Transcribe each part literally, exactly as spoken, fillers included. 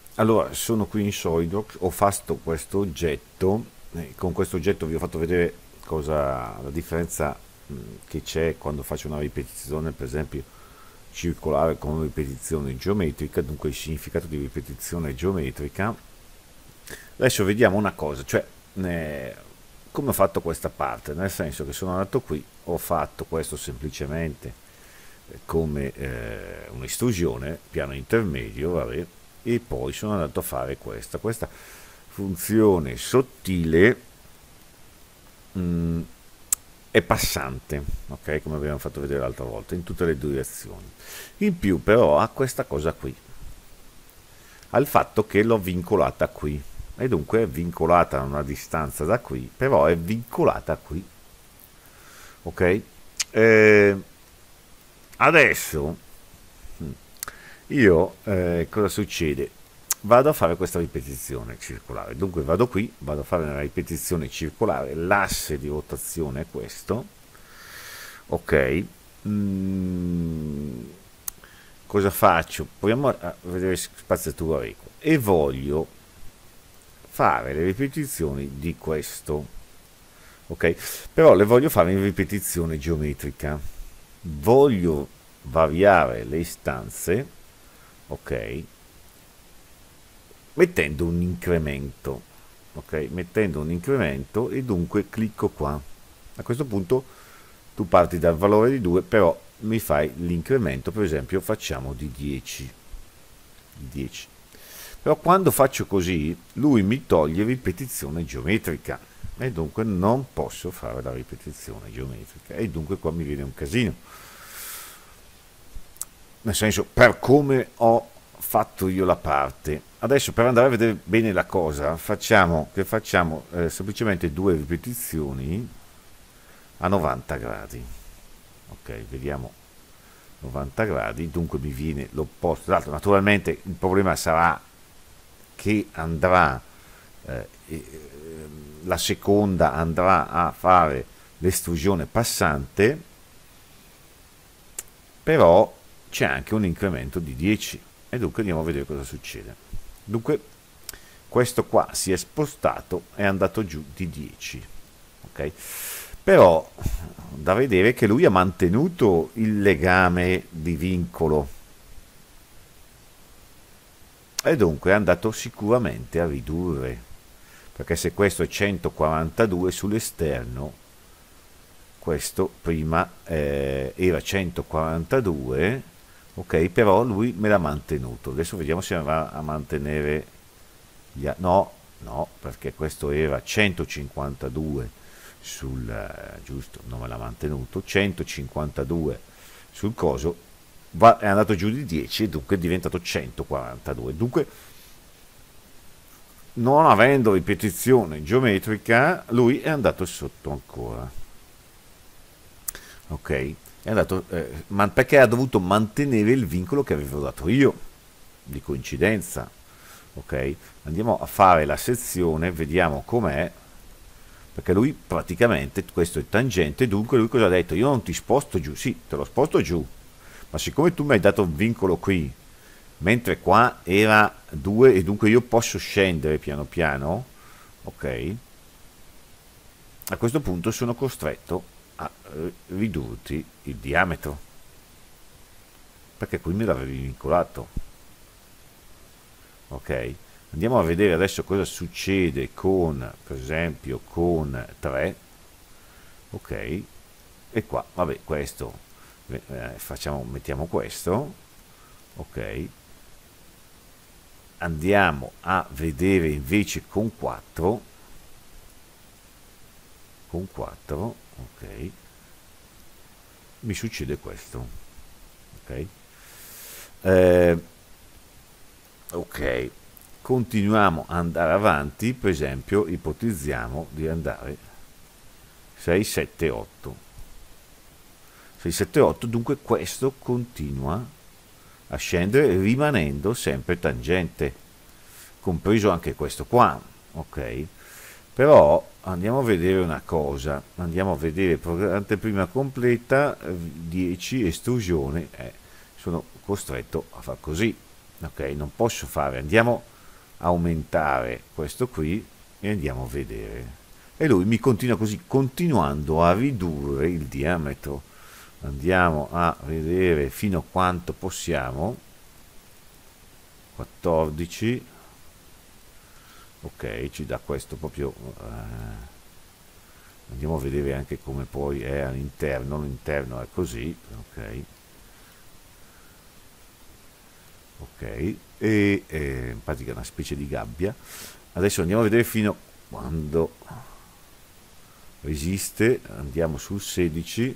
Allora, sono qui in SolidWorks, ho fatto questo oggetto, eh, con questo oggetto vi ho fatto vedere cosa, la differenza mh, che c'è quando faccio una ripetizione, per esempio, circolare con ripetizione geometrica, dunque il significato di ripetizione geometrica. Adesso vediamo una cosa, cioè eh, come ho fatto questa parte, nel senso che sono andato qui, ho fatto questo semplicemente eh, come eh, un'estrusione, piano intermedio, vabbè, e poi sono andato a fare questa, questa funzione sottile mh, è passante, ok? Come abbiamo fatto vedere l'altra volta, in tutte le direzioni. In più però ha questa cosa qui, al fatto che l'ho vincolata qui e dunque è vincolata a una distanza da qui, però è vincolata qui, ok? Eh, adesso io eh, cosa succede? Vado a fare questa ripetizione circolare, dunque vado qui, vado a fare una ripetizione circolare, l'asse di rotazione è questo, ok? Mm, cosa faccio? Proviamo a vedere spaziatura equa e voglio fare le ripetizioni di questo, ok? Però le voglio fare in ripetizione geometrica. Voglio variare le istanze, ok? Mettendo un incremento, ok? Mettendo un incremento e dunque clicco qua. A questo punto tu parti dal valore di due, però mi fai l'incremento, per esempio facciamo di dieci. dieci. Però quando faccio così, lui mi toglie ripetizione geometrica e dunque non posso fare la ripetizione geometrica e dunque qua mi viene un casino. Nel senso, per come ho fatto io la parte. Adesso per andare a vedere bene la cosa, facciamo che facciamo eh, semplicemente due ripetizioni a novanta gradi. Ok, vediamo novanta gradi, dunque mi viene l'opposto. Tra l'altro, naturalmente il problema sarà che andrà eh, eh, la seconda andrà a fare l'estrusione passante, però c'è anche un incremento di dieci e dunque andiamo a vedere cosa succede. Dunque questo qua si è spostato, è andato giù di dieci, ok? Però da vedere che lui ha mantenuto il legame di vincolo e dunque è andato sicuramente a ridurre, perché se questo è centoquarantadue sull'esterno, questo prima eh, era centoquarantadue, ok, però lui me l'ha mantenuto. Adesso vediamo se va a mantenere gli a- no, no, perché questo era centocinquantadue sul eh, giusto, non me l'ha mantenuto, centocinquantadue sul coso, va, è andato giù di dieci e dunque è diventato centoquarantadue. Dunque, non avendo ripetizione geometrica, lui è andato sotto ancora. Ok? È andato, eh, ma perché ha dovuto mantenere il vincolo che avevo dato io, di coincidenza. Ok? Andiamo a fare la sezione, vediamo com'è, perché lui praticamente, questo è tangente, dunque lui cosa ha detto? Io non ti sposto giù, sì, te lo sposto giù, ma siccome tu mi hai dato un vincolo qui, mentre qua era due e dunque io posso scendere piano piano, ok? A questo punto sono costretto a eh, ridurti il diametro, perché qui me l'avevi vincolato, ok? Andiamo a vedere adesso cosa succede con, per esempio, con tre, ok? E qua, vabbè, questo, eh, facciamo, mettiamo questo, ok? Andiamo a vedere invece con quattro, con quattro, ok? Mi succede questo, ok? Eh, ok, continuiamo ad andare avanti, per esempio, ipotizziamo di andare sei, sette, otto. sei, sette, otto, dunque questo continua a scendere rimanendo sempre tangente, compreso anche questo qua, ok? Però andiamo a vedere una cosa, andiamo a vedere anteprima completa, dieci, estrusione, eh, sono costretto a far così, ok? Non posso fare, andiamo aumentare questo qui e andiamo a vedere. E lui mi continua così, continuando a ridurre il diametro. Andiamo a vedere fino a quanto possiamo. quattordici. Ok, ci dà questo proprio. Eh, andiamo a vedere anche come poi è all'interno. L'interno è così. Ok. Ok. E eh, in pratica è una specie di gabbia. Adesso andiamo a vedere fino a quando resiste. Andiamo sul sedici.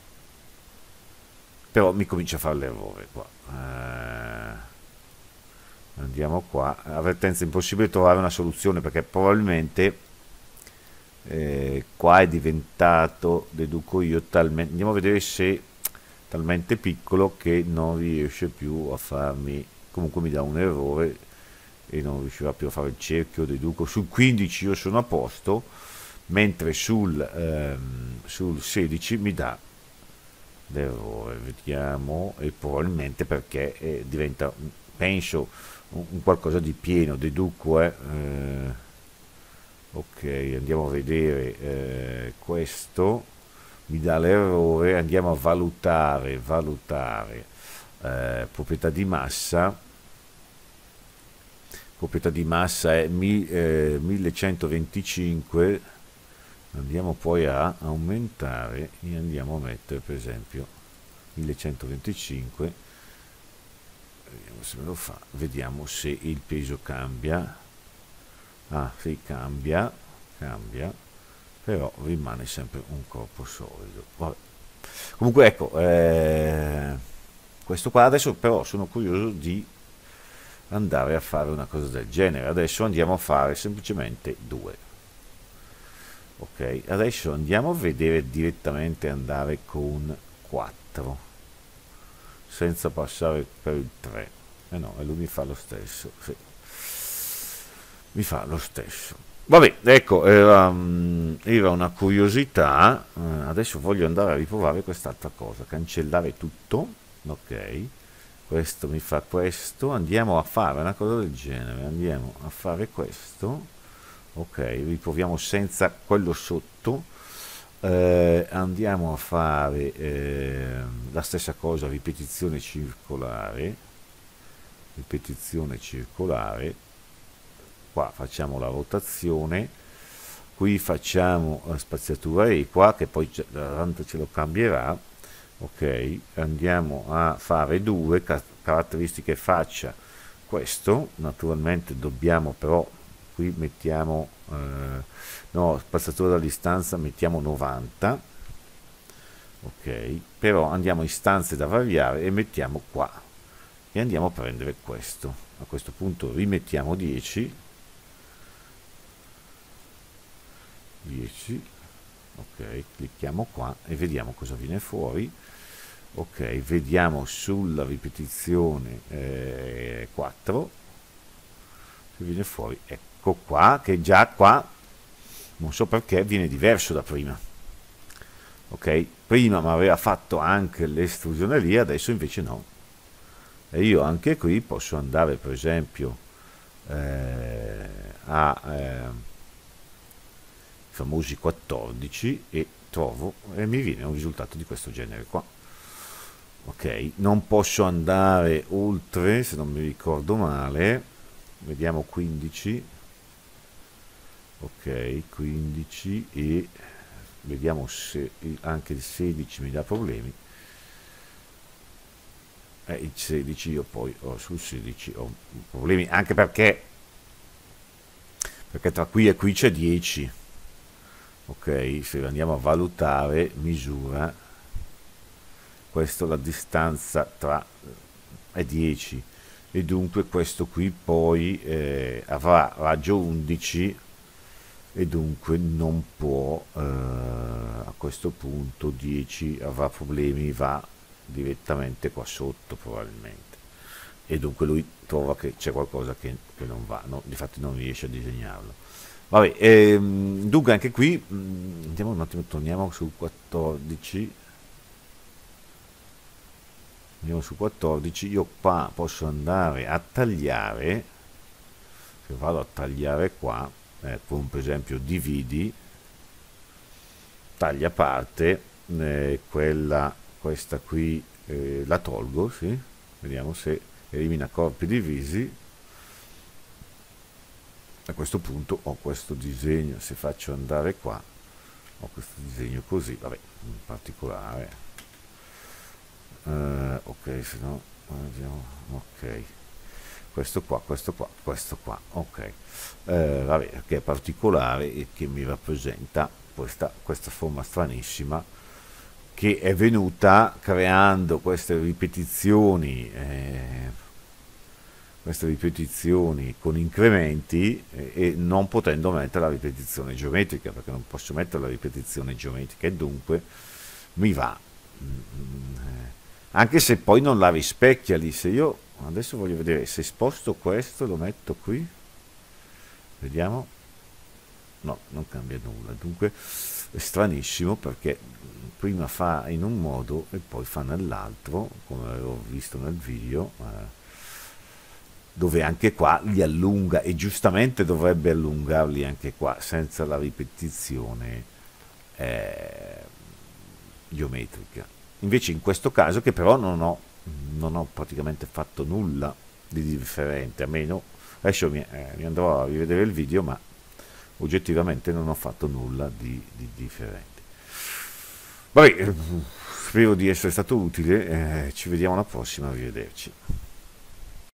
Però mi comincia a fare l'errore qua. Eh, andiamo qua, avvertenza: impossibile trovare una soluzione perché probabilmente eh, qua è diventato, deduco io, talmente, andiamo a vedere se talmente piccolo che non riesce più a farmi, comunque mi dà un errore e non riuscirà più a fare il cerchio, deduco. Sul quindici io sono a posto, mentre sul, ehm, sul sedici mi dà l'errore. Vediamo, e probabilmente perché eh, diventa, penso, un, un qualcosa di pieno, deduco. Eh. Eh, ok, andiamo a vedere eh, questo, mi dà l'errore, andiamo a valutare, valutare eh, proprietà di massa. Proprietà di massa è mi, eh, millecentoventicinque. Andiamo poi a aumentare e andiamo a mettere per esempio millecentoventicinque. Vediamo se me lo fa, vediamo se il peso cambia. Ah sì, cambia, cambia, però rimane sempre un corpo solido. Vabbè. Comunque ecco, eh, questo qua adesso però sono curioso di andare a fare una cosa del genere. Adesso andiamo a fare semplicemente due. Ok, adesso andiamo a vedere direttamente, andare con quattro senza passare per il tre. Eh no, e lui mi fa lo stesso, sì. Mi fa lo stesso. Vabbè, ecco, era, mm, era una curiosità. Eh, adesso voglio andare a riprovare quest'altra cosa, cancellare tutto. Ok, questo mi fa questo, andiamo a fare una cosa del genere, andiamo a fare questo. Ok, riproviamo senza quello sotto. Eh, andiamo a fare eh, la stessa cosa, ripetizione circolare, ripetizione circolare. Qua facciamo la rotazione, qui facciamo la spaziatura equa che poi tanto ce lo cambierà. Ok, andiamo a fare due caratteristiche faccia. Questo naturalmente dobbiamo però, qui mettiamo eh, no, spazzatura da distanza mettiamo novanta. Ok, però andiamo in istanze da variare e mettiamo qua e andiamo a prendere questo. A questo punto rimettiamo dieci. dieci. Ok, clicchiamo qua e vediamo cosa viene fuori. Ok, vediamo sulla ripetizione eh, quattro che viene fuori, ecco qua, che già qua non so perché viene diverso da prima. Ok, prima mi aveva fatto anche l'estrusione lì, adesso invece no. E io anche qui posso andare per esempio eh, a eh, famosi quattordici e trovo e mi viene un risultato di questo genere qua. Ok, non posso andare oltre, se non mi ricordo male. Vediamo quindici. Ok, quindici e vediamo se anche il sedici mi dà problemi. Eh, il sedici io poi ho sul sedici ho problemi, anche perché perché tra qui e qui c'è dieci. Ok, se andiamo a valutare misura, questo la distanza tra è dieci e dunque questo qui poi eh, avrà raggio undici e dunque non può eh, a questo punto dieci avrà problemi, va direttamente qua sotto probabilmente e dunque lui trova che c'è qualcosa che, che non va, no? Difatti non riesce a disegnarlo. Vabbè, ehm, dunque anche qui mh, andiamo un attimo, torniamo sul quattordici. Andiamo su quattordici, io qua posso andare a tagliare, che vado a tagliare qua, eh, con per esempio dividi, taglia parte, eh, quella, questa qui eh, la tolgo, sì, vediamo se elimina corpi divisi. A questo punto ho questo disegno, se faccio andare qua, ho questo disegno così, vabbè, in particolare, eh, ok, se no, vediamo, ok, questo qua, questo qua, questo qua, ok, eh, vabbè, che è particolare e che mi rappresenta questa, questa forma stranissima che è venuta creando queste ripetizioni, eh, queste ripetizioni con incrementi e, e non potendo mettere la ripetizione geometrica, perché non posso mettere la ripetizione geometrica e dunque mi va, mm, eh, anche se poi non la rispecchia lì. Se io adesso voglio vedere se sposto questo, lo metto qui, vediamo, no, non cambia nulla, dunque è stranissimo perché prima fa in un modo e poi fa nell'altro, come avevo visto nel video, eh, dove anche qua li allunga e giustamente dovrebbe allungarli anche qua senza la ripetizione eh, geometrica. Invece in questo caso, che però non ho, non ho praticamente fatto nulla di differente, a meno, adesso mi, eh, mi andrò a rivedere il video, ma oggettivamente non ho fatto nulla di, di differente. Vabbè, spero di essere stato utile, eh, ci vediamo alla prossima, arrivederci.